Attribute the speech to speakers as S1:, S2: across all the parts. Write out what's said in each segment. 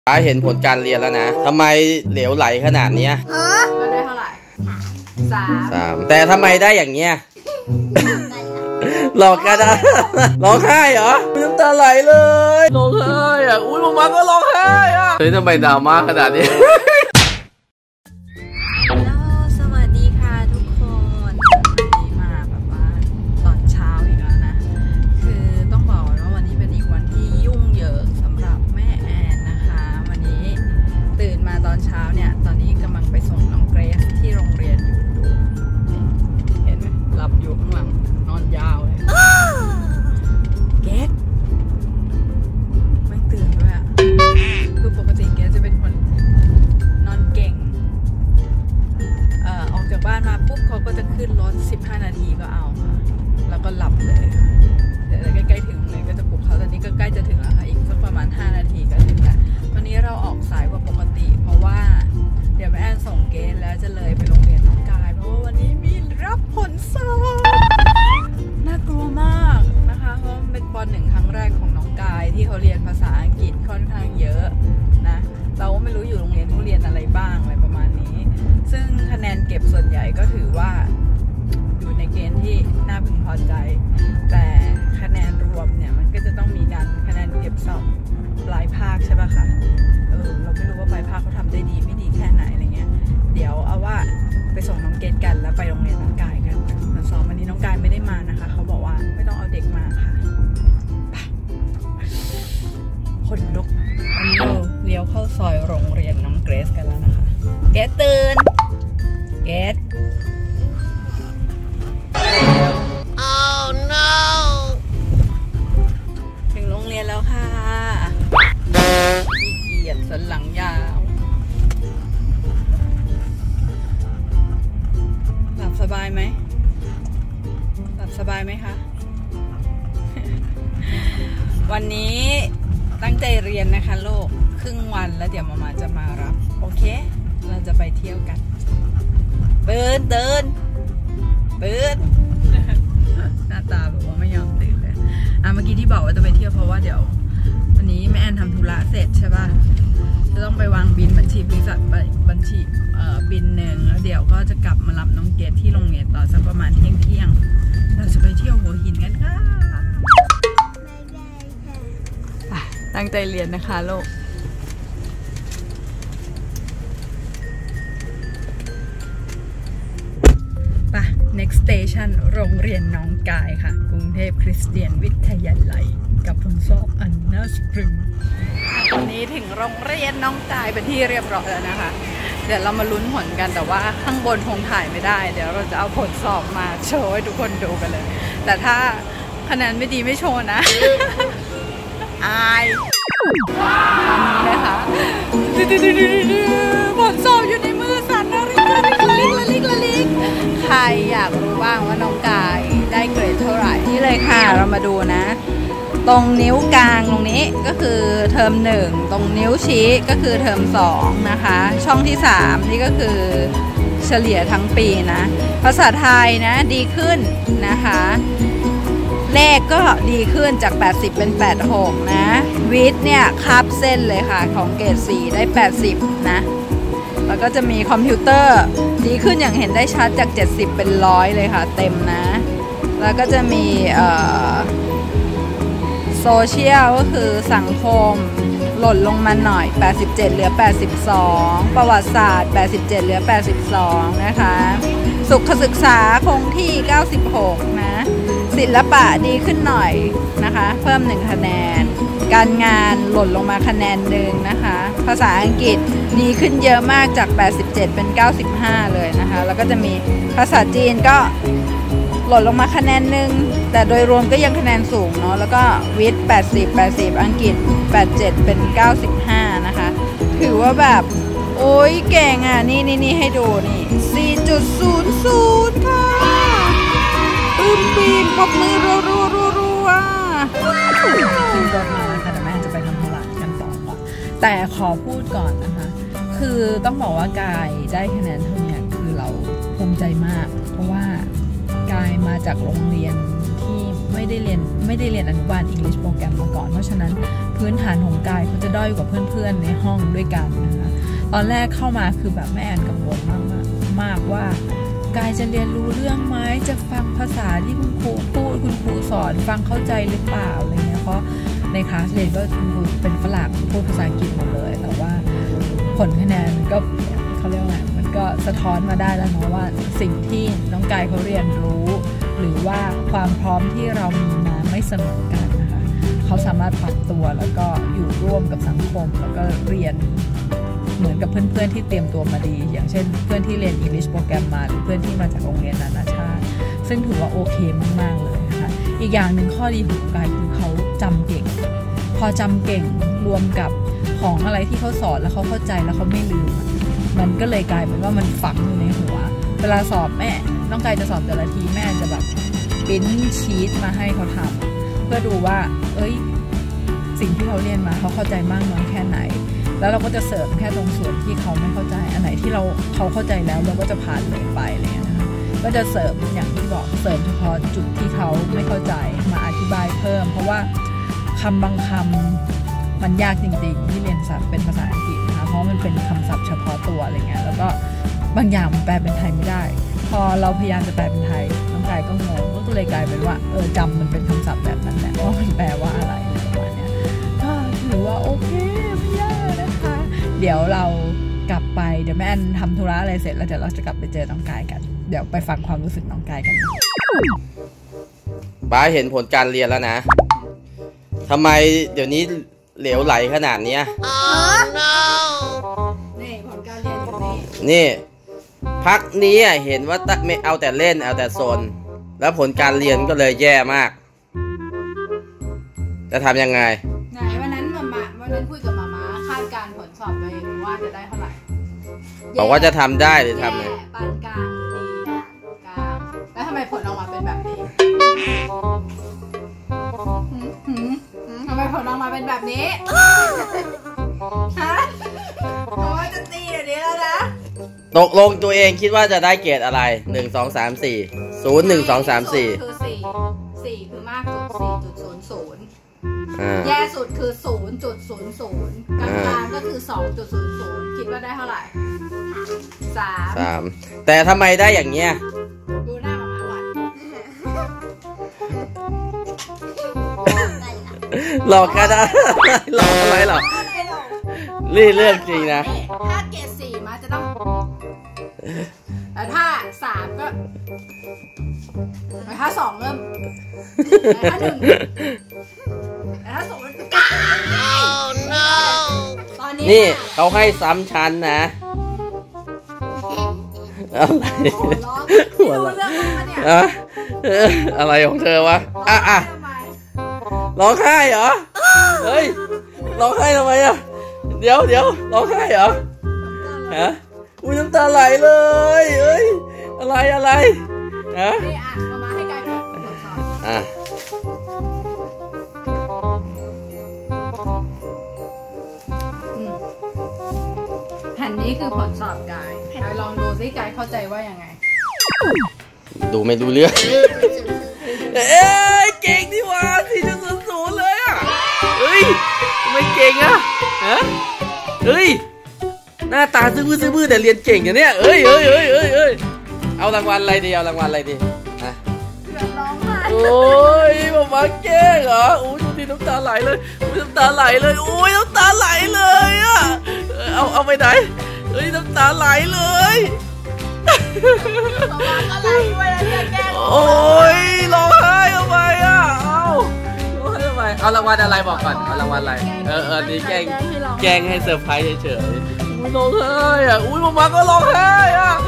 S1: เห็นผลการเรียนแล้วนะทำไมเหลวไหลขนาดนี้
S2: ก็ได้เท่าไหร่3
S1: แต่ทำไมได้อย่างเงี้ยหลอกกันนะร้องไห้เหรอน้ำตาไหลเลยร้องไห้อ่ะอุ้ยมาก็ร้องไห้อ่ะเฮ้ยทำไมดราม่าขนาดนี้
S2: สวัสดีค่ะทุกคนวันนี้มาแบบว่าตอนเช้าอีกแล้วนะคือต้องบอกว่าวันนี้เป็นอีกวันที่ยุ่งเยอะสำหรับแม่แอนนะคะวันนี้ตื่นมาตอนเช้าเนี่ยตอนนี้กำลังไปส่งน้องเกรซที่โรงเรียนอยู่ดูเห็นไหมหลับอยู่ข้างหลังนอนยาวเลยเกรซไม่ตื่นด้วยอ่ะคือปกติเกรซจะเป็นคนนอนเก่งออกจากบ้านมาปุ๊บเขาก็จะขึ้นรถ15 นาทีก็เอาแล้วก็หลับเลยเดี๋ยวใกล้ๆถึงเลยก็จะปลุกเขาตอนนี้ก็ใกล้จะถึงแล้วค่ะอีกสักประมาณ5 นาทีก็ถึงแล้ววันนี้เราออกสายกว่าปกติเพราะว่าเดี๋ยวแม่แอนส่งเกณฑ์แล้วจะเลยไปโรงเรียนน้องกายเพราะว่าวันนี้มีรับผลสอบน่ากลัวมากนะคะเพราะมันเป็นป.1 ครั้งแรกของน้องกายที่เขาเรียนภาษาอังกฤษค่อนข้างเยอะนะเราก็ไม่รู้อยู่โรงเรียนทุเรียนอะไรบ้างอะไรประมาณนี้ซึ่งคะแนนเก็บส่วนใหญ่ก็ถือว่าอยู่ในเกณฑ์ที่น่าพึงพอใจแต่คะแนนรวมเนี่ยมันก็จะต้องมีการคะแนนเก็บสอบปลายภาคใช่ป่ะคะเราไม่รู้ว่าปลายภาคเขาทำได้ดีไม่ดีแค่ไหนอะไรเงี้ยเดี๋ยวเอาว่าไปส่งน้องเกดกันแล้วไปโรงเรียนน้องกายกันส่วนสอบวันนี้น้องกายไม่ได้มานะคะเขาบอกว่าไม่ต้องเอาเด็กมาค่ะคนลุกอันนี้เราเลี้ยวเข้าซอยโรงเรียนน้องเกรซกันแล้วนะคะเกดตื่นเกดOh no ถึงโรงเรียนแล้วค่ะขี้เกียจสันหลังยาวหลับสบายไหมหลับสบายไหมคะ วันนี้ตั้งใจเรียนนะคะโลกครึ่งวันแล้วเดี๋ยวมาจะมารับโอเคเราจะไปเที่ยวกันตื่นหน้าตาแบบว่าไม่ยอมตื่นเลยเมื่อกี้ที่บอกว่าจะไปเที่ยวเพราะว่าเดี๋ยววันนี้แม่แอนทำธุระเสร็จใช่ป่ะจะต้องไปวางบินบัญชีบริษัทบัญชีบินหนึ่งแล้วเดี๋ยวก็จะกลับมารับน้องเกดที่โรงเรียนต่อสักประมาณเที่ยงเราจะไปเที่ยวหัวหินกันค่ะตั้งใจเรียนนะคะโลกป่ะ next station โรงเรียนน้องกายค่ะกรุงเทพคริสเตียนวิทยาลัยกับผลสอบอันน่าสปริงวันนี้ถึงโรงเรียนน้องกายเป็นที่เรียบร้อยแล้วนะคะเดี๋ยวเรามาลุ้นผลกันแต่ว่าข้างบนคงถ่ายไม่ได้เดี๋ยวเราจะเอาผลสอบมาโชว์ให้ทุกคนดูกันเลยแต่ถ้าคะแนนไม่ดีไม่โชว์นะ อายนะคะผลสอบอยู่ในมือสั่นระลิกใครอยากรู้บ้างว่าน้องกายได้เกรดเท่าไหร่นี่เลยค่ะเรามาดูนะตรงนิ้วกลางตรงนี้ก็คือเทอม1ตรงนิ้วชี้ก็คือเทอม2นะคะช่องที่3นี่ก็คือเฉลี่ยทั้งปีนะภาษาไทยนะดีขึ้นนะคะเลขก็ดีขึ้นจาก80เป็น86นะวิทย์เนี่ยคาบเส้นเลยค่ะของเกรด4ได้80นะแล้วก็จะมีคอมพิวเตอร์ดีขึ้นอย่างเห็นได้ชัดจาก70เป็น100เลยค่ะเต็มนะแล้วก็จะมีโซเชียลก็คือสังคมหล่นลงมาหน่อย87เหลือ82ประวัติศาสตร์87เหลือ82นะคะสุขศึกษาคงที่96นะศิลปะดีขึ้นหน่อยนะคะเพิ่ม1คะแนนการงานหล่นลงมาคะแนนหนึ่งนะคะภาษาอังกฤษดีขึ้นเยอะมากจาก87เป็น95เลยนะคะแล้วก็จะมีภาษาจีนก็หล่นลงมาคะแนนหนึ่งแต่โดยรวมก็ยังคะแนนสูงเนาะแล้วก็วิทย์80อังกฤษ87เป็น95นะคะถือว่าแบบโอ้ยเก่งอ่ะนี่ให้ดูนี่ 4.00 ค่ะปีนปรบมือรัวขึ้นรถมาแล้วค่ะแต่แม่จะไปทำธุระกันต่อก่อนแต่ขอพูดก่อนนะคะคือต้องบอกว่ากายได้คะแนนเท่านี้คือเราภูมิใจมากเพราะว่ากายมาจากโรงเรียนที่ไม่ไม่ได้เรียนอนุบาล English โปรแกรมมาก่อนเพราะฉะนั้นพื้นฐานของกายเขาจะด้อยกว่าเพื่อนๆในห้องด้วยกันนะคะตอนแรกเข้ามาคือแบบแม่แอนกังวลมากว่ากายจะเรียนรู้เรื่องไหมจะฟังภาษาที่คุณครูพูดคุณครูสอนฟังเข้าใจหรือเปล่าอะไรเงี้ยเพราะในคลาสเรียนก็เป็นฝรั่งพูดภาษาอังกฤษหมดเลยแต่ว่าผลคะแนนก็เขาเรียกว่ามันก็สะท้อนมาได้แล้วเนาะว่าสิ่งที่น้องกายเขาเรียนรู้หรือว่าความพร้อมที่เรามีมาไม่เสมอกันนะคะเขาสามารถปรับตัวแล้วก็อยู่ร่วมกับสังคมแล้วก็เรียนเหมือนกับเพื่อนๆที่เตรียมตัวมาดีอย่างเช่นเพื่อนที่เรียน English โปรแกรมมาหรือเพื่อนที่มาจากโรงเรียนนานาชาติซึ่งถือว่าโอเคมากๆเลยนะคะอีกอย่างหนึ่งข้อดีของกายคือเขาจำเก่งพอจำเก่งรวมกับของอะไรที่เขาสอนแล้วเขาเข้าใจแล้วเขาไม่ลืมมันก็เลยกลายเป็นว่ามันฝังอยู่ในหัวเวลาสอบแม่น้องกายจะสอบแต่ละทีแม่จะแบบปริ้นชีทมาให้เขาทำเพื่อดูว่าสิ่งที่เขาเรียนมาเขาเข้าใจมากน้อยแค่ไหนแล้วเราก็จะเสริมแค่ตรงส่วนที่เขาไม่เข้าใจอันไหนที่เขาเข้าใจแล้วเราก็จะผ่านเลยไปอะไรอย่างเงี้ยนะคะก็จะเสริมอย่างที่บอกเสริมเฉพาะจุดที่เขาไม่เข้าใจมาอธิบายเพิ่มเพราะว่าคำบางคำมันยากจริงๆที่เรียนศัพท์เป็นภาษาอังกฤษนะคะเพราะมันเป็นคำศัพท์เฉพาะตัวอะไรเงี้ยแล้วก็บางอย่างมันแปลเป็นไทยไม่ได้พอเราพยายามจะแปลเป็นไทยน้องกายก็งงก็เลยกลายเป็นว่าจำมันเป็นคำศัพท์แบบนั้นแหละว่ามันแปลว่าอะไรประมาณนี้ก็ถือว่าโอเคไม่ยากนะคะเดี๋ยวเรากลับไปเดี๋ยวแม่แอนทำธุระอะไรเสร็จแล้วเดี๋ยวเราจะกลับไปเจอน้องกายกันเดี๋ยวไปฟังความรู้สึกน้องกายกัน
S1: ป้าเห็นผลการเรียนแล้วนะทำไมเดี๋ยวนี้เหลวไหลขนาดนี้
S2: นี่ผลการเรียนอยู่
S1: นี่พักนี้เห็นว่าไม่เอาแต่เล่นเอาแต่โซนแล้วผลการเรียนก็เลยแย่มากจะทำยังไง
S2: ไหนวันนั้นคุยกับมาคาดการผลสอบไปว่าจะได้เท่าไหร่
S1: บอกว่าจะทำได้หรือทำไง
S2: ปานกลางดีกลางแล้วทำไมผลออกมาเป็นแบบนี้ทำไมผลออกมาเป็นแบบนี้ฮะเพราะว่าจะตีอย่างนี้แล้วนะ
S1: ตกลงตัวเองคิดว่าจะได้เกรดอะไร1 2 3 4 0 1 2 3 4
S2: คือ4คือมากสุด 4.00 แย่สุดคือ 0.00 กลางๆก็คือ 2.00 คิดว่าได้เท่าไหร่
S1: 3แต่ทำไมได้อย่างเงี้ย
S2: ดูหน้ามาก่อน
S1: หลอกกันนะหลอกอะไรหรอนี่เรื่องจริงนะ
S2: ถ้าเกรด4มาจะต้องแต่ถ้า3ก็แต่ถ้า2เริ่มแต่ถ้า1แต่ถ้า2มันตอนนี้
S1: นี่เขาให้ซ้ำชั้นนะอะไร
S2: หัวเราะ
S1: อะไรของเธอวะร้องไห้เหรอเฮ้ยร้องไห้ทำไมอ่ะเดี๋ยวร้องไห้เหรอฮะอุ้ยน้ำตาไหลเลยเอ้ยอะไรฮะ
S2: นี่มาให้กายดูแผ่นนี้คือผลสอบกายลองดูซิกายเข้าใจว่ายังไง
S1: ดูไม่รู้เรื่องเก่งดีว่า4.00เลยอ่ะเฮ้ยทำไมเก่งอ่ะเฮ้ยหน้าตาซื่อๆแต่เรียนเก่งอย่างเนี้ยเอ้ยเอารางวัลอะไรดีฮะโอ้ยมาเก่งเหรออุ้ยดูน้ำตาไหลเลยน้ำตาไหลเลยอุ้ยน้ำตาไหลเลยอ่ะเอาไปไหนเฮ้ยน้ำตาไหลเลยโอ้ยร้องไห้ทำไมอ่ะร้องไห้ทำไมเอารางวัลอะไรบอกก่อนเอารางวัลอะไรนี่แกล้งให้เซอร์ไพรส์เฉยๆร้องไห้อ่ะอุ้ยมาก็ร้องไห้อ่ะ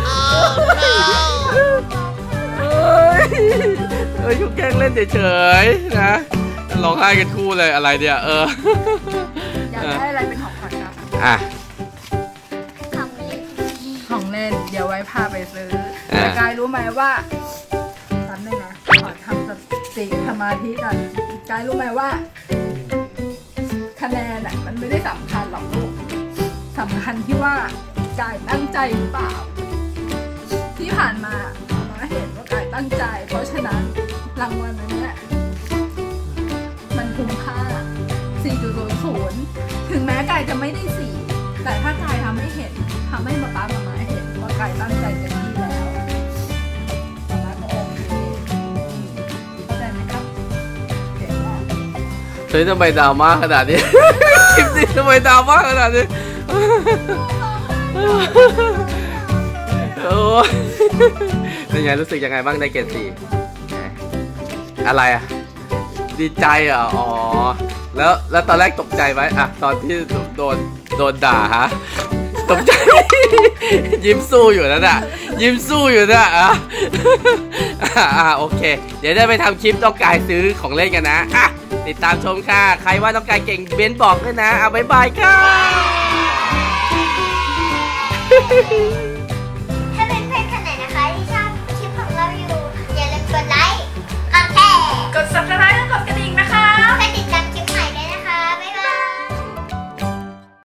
S1: เขาแกล้งเล่นเฉยๆนะร้องไห้กันคู่เลยอะไรเนี่ย
S2: อยากได้อะไรเป็นของขวัญครับของเล่นเดี๋ยวไว้พาไปซื้อแต่กายรู้ไหมว่าทำได้ไงขอทำสมาธิกันกายรู้ไหมว่าคะแนนมันไม่ได้สำคัญหรอกลูกสำคัญที่ว่ากายตั้งใจหรือเปล่าที่ผ่านมาเห็นว่ากายตั้งใจเพราะฉะนั้นรางวัลนั้นคุ้มค่า 4.00 ถึงแม้กายจะไม่ได้4แต่ถ้ากายทำให้เห็นทำให้ป๊ามาเห็นว่ากายตั้งใจเต็มที่แล้วป๊าก็โอเคเข้าใจไหมครับเก่งมาก
S1: เฮ้ยทำไมดราม่าขนาดนี้ คลิปนี้ทำไมดราม่าขนาดนี้โอ้ยเป็นไงรู้สึกยังไงบ้างได้เกรด4อะไรอ่ะดีใจเหรออ๋อแล้วตอนแรกตกใจไหมอ่ะตอนที่โดนด่าฮะตกใจ ยิ้มสู้อยู่นั่นน่ะยิ้มสู้อยู่น่ะโอเคเดี๋ยวได้ไปทำคลิปต้องกายซื้อของเล่นกันนะอ่ะติดตามชมค่ะใครว่าต้องกายเก่งเบ้นบอกด้วยนะบ๊ายบายค่ะ